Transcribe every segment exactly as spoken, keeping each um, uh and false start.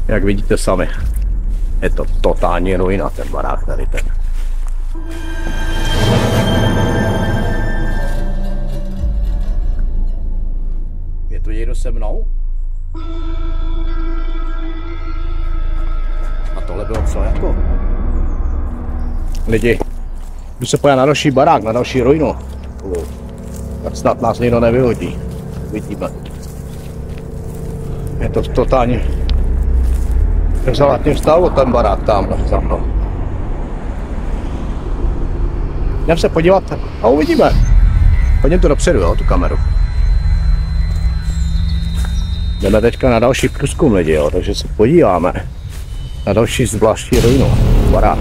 Jak vidíte sami, je to totální ruina, ten barák tady ten. Je tu někdo se mnou? A tohle bylo co jako? Lidi, když se pojede na další barák, na další ruinu, tak snad nás někdo nevyhodí. Vidíme. Je to totálně v exalátním stavu ten barák tam za mnou. Jdem se podívat a uvidíme. Pojďme to dopředu, jo, tu kameru. Jdeme teďka na další průzkum, lidi, jo, takže se podíváme na další zvláštní ruinu, barák.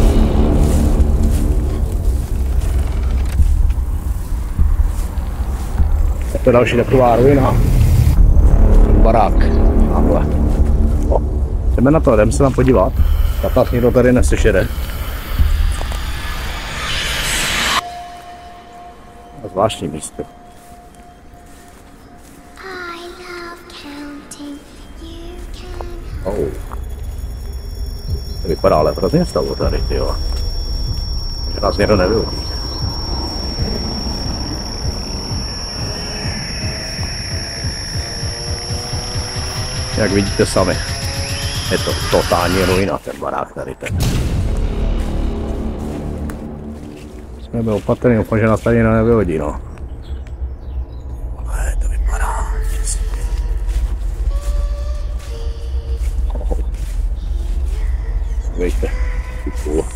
Je to další taková ruina. Barák. Tamhle. O, jdeme na to, jdeme se tam podívat. Tak nás někdo tady neslyšede. Zvláštní místo. Oh. To vypadá ale hrozně stavu tady, tyjo. Že nás někdo nevyhodí. Jak vidíte sami, je to totální ruina, ten barák tady ten. Jsme byli opatrní, doufám, že nás tady nevyhodí, no. Ale to vypadá děsivě. Oh. Víte, cool.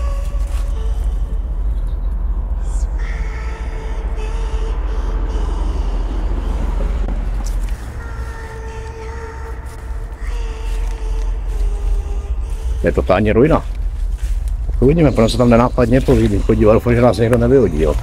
Je totální ruina. Uvidíme, protože se tam nenápadně podívat, doufám, že nás někdo nevyhodí, jo.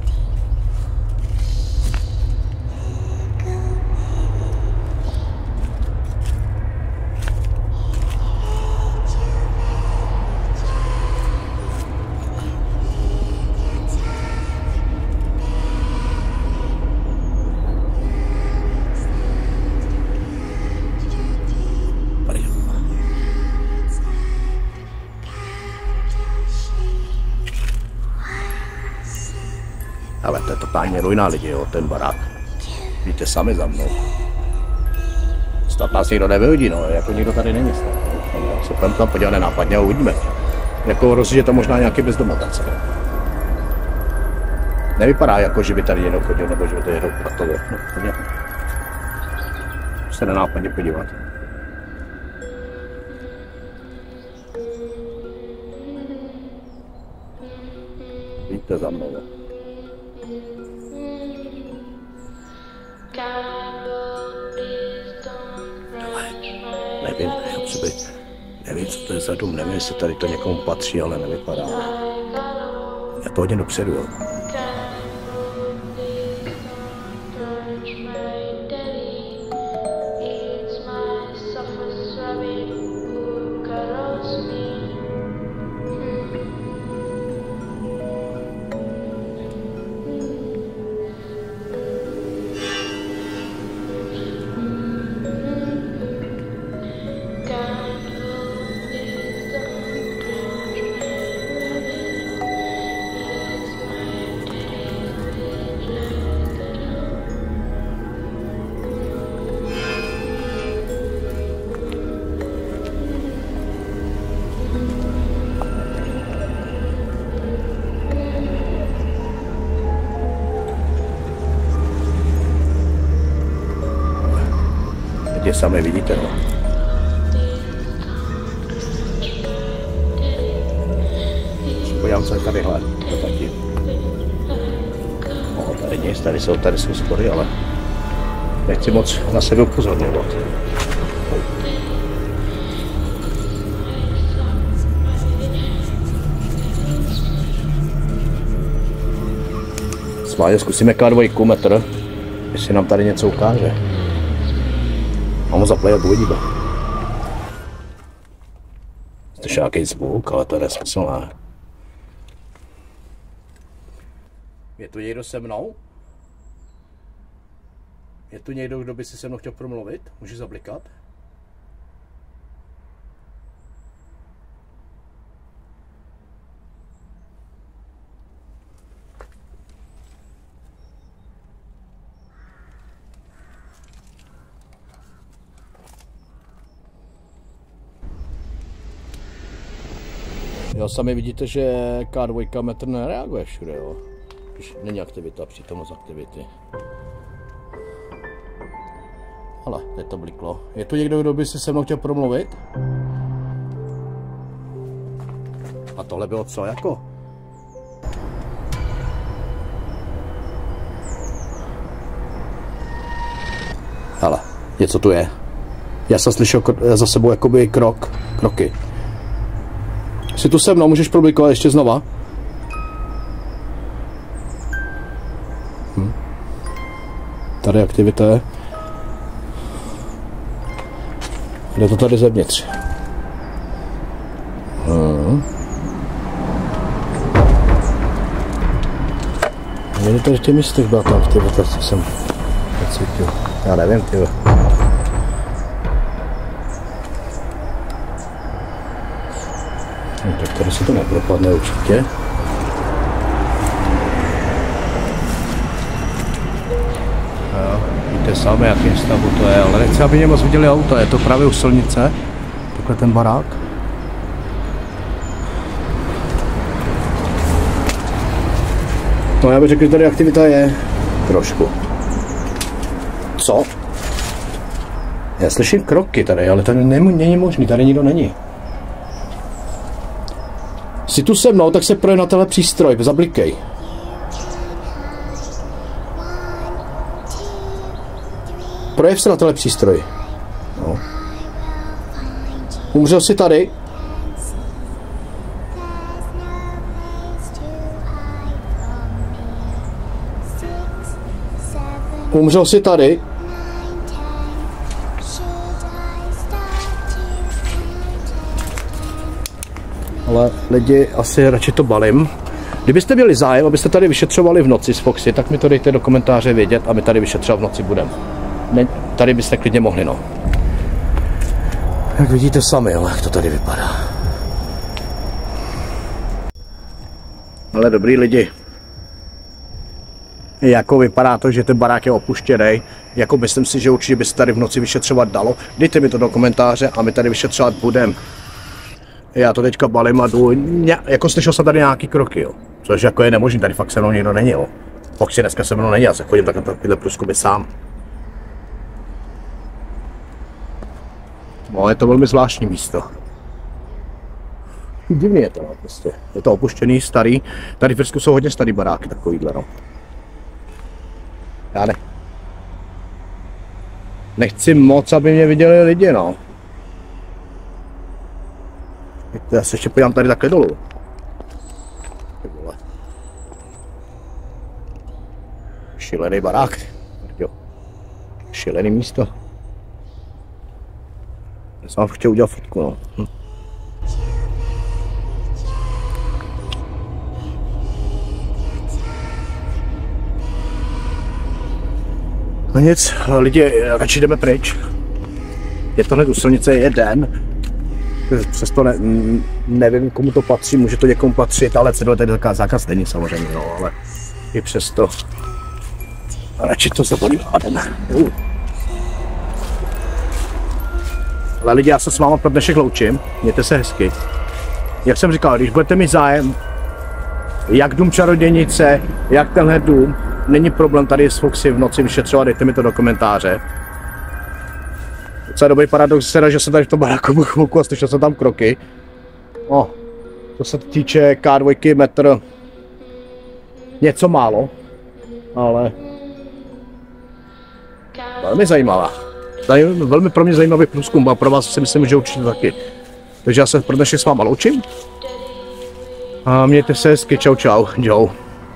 Ale to je totálně ruina, lidi, jo, ten barák. Víte sami za mnou. Snad nás někdo nevyhodí, no, jako nikdo tady není snad. No, se tam tam podívat nenápadně a uvidíme. Jako hrozí, že to možná nějaký bezdomovec. Nevypadá jako, že by tady někdo chodil, nebo že by to jedou pratovo. No, podívej. Se nenápadně podívat. Víte za mnou. Nevím, nevím, co to je za dům, nevím, jestli tady to někomu patří, ale nevypadá. Já to hodně dopředu, jo. Teď sami vidíte, no. Podívám se tady, hle, to taky. No, tady nic, tady jsou, tady jsou spory, ale nechci moc na sebe upozorňovat. Smáně zkusíme ká dva metr, jestli nám tady něco ukáže. Mám ho zaplejat, uvidíme. To je nějaký zvuk, ale to je nesmyslné. Je tu někdo se mnou? Je tu někdo, kdo by si se mnou chtěl promluvit? Můžu zablikat? Jo, sami vidíte, že K dva metr nereaguje všude, jo. Když není aktivita, přítomnost aktivity. Ale teď to bliklo. Je tu někdo, kdo by si se mnou chtěl promluvit? A tohle bylo co jako? Hele, něco tu je. Já jsem slyšel za sebou jakoby krok, kroky. Jsi tu se mnou, můžeš problikovat ještě znova? Hm. Tady aktivita je. Jde to tady zevnitř. Hm. Měli tady v těch místech byla ta aktivita, co jsem pocítil. Já nevím, tyjo. No, tak tady se to nepropadne určitě. Jo, víte sami, jakým stavu to je, ale nechci, aby mě moc viděli auto, je to právě u silnice, takhle ten barák. No já bych řekl, že tady aktivita je trošku. Co? Já slyším kroky tady, ale tady není možný, tady nikdo není. Jsi tu se mnou, tak se projeď na tenhle přístroj, zablikej. Projev se na tenhle přístroj. No. Umřel jsi tady? Umřel jsi tady? Ale lidi, asi radši to balím. Kdybyste měli zájem, abyste tady vyšetřovali v noci s Foxy, tak mi to dejte do komentáře vědět a my tady vyšetřovat v noci budeme. Ne, tady byste klidně mohli, no. Jak vidíte sami, jo, jak to tady vypadá. Ale dobrý lidi. Jako vypadá to, že ten barák je opuštěný. Jako myslím si, že určitě by se tady v noci vyšetřovat dalo. Dejte mi to do komentáře a my tady vyšetřovat budeme. Já to teďka balím a jdu, jako slyšel jsem tady nějaký kroky, jo. Což jako je nemožný, tady fakt se mnou nikdo není, jo. Foxy dneska se mnou není, já se chodím tak na takovýhle průzkumy sám. No, je to velmi zvláštní místo. Divný je to, no, prostě. Je to opuštěný, starý. Tady v Irsku jsou hodně starý baráky, takovýhle, no. Já ne. Nechci moc, aby mě viděli lidi, no. Já se ještě podívám tady takhle dolů. Šílený barák. Jo. Šílený místo. Já jsem vám chtěl udělat fotku, no. Hm. No nic, lidi, radši jdeme pryč. Je to hned u silnice, je den. Přesto ne, nevím, komu to patří, může to někomu patřit, ale cedule tady taková zákaz není samozřejmě, no, ale i přesto. Radši to zabalím a jdeme. Uh. Ale lidi, já se s váma pro dnešek loučím, mějte se hezky. Jak jsem říkal, když budete mít zájem, jak dům čarodějnice, jak tenhle dům, není problém tady s Foxy v noci vyšetřovat, dejte mi to do komentáře. Docela dobrý paradox je, že jsem tady v tom baráku byl chvilku a slyšel jsem tam kroky. O, to se týče K dva metr něco málo, ale velmi zajímavá. Tady je velmi pro mě zajímavý průzkum a pro vás si myslím, že určitě taky. Takže já se pro dnešek s váma loučím. A mějte se hezky, čau čau, Joe.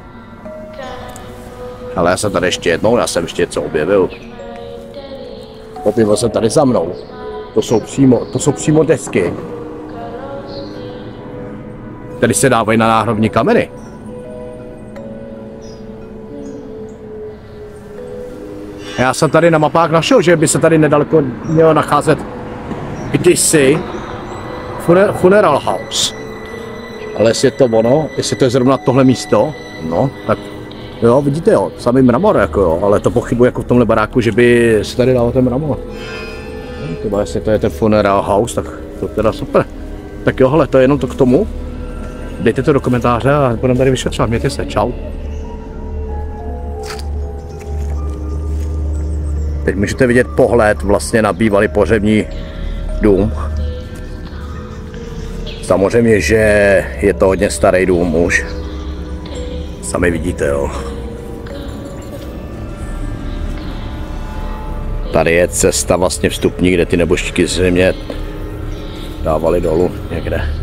Ale já jsem tady ještě jednou, já jsem ještě něco objevil. Objevil jsem tady za mnou. To jsou přímo, to jsou přímo desky. Tady se dávají na náhrobní kameny. Já jsem tady na mapách našel, že by se tady nedaleko mělo nacházet kdysi funeral house. Ale jestli je to ono, jestli to je zrovna tohle místo, no, tak jo, vidíte jo, samý mramor jako jo, ale to pochybuji jako v tomhle baráku, že by se tady dal ten mramor. Třeba jestli to je ten funeral house, tak to teda super. Tak jo, hele, to je jenom to k tomu. dejte to do komentáře a budeme tady vyšetřovat. Mějte se, čau. Teď můžete vidět pohled vlastně na bývalý pohřební dům. Samozřejmě, že je to hodně starý dům už. Sami vidíte, jo. Tady je cesta vlastně vstupní, kde ty nebožtíky zřejmě dávali dolů někde.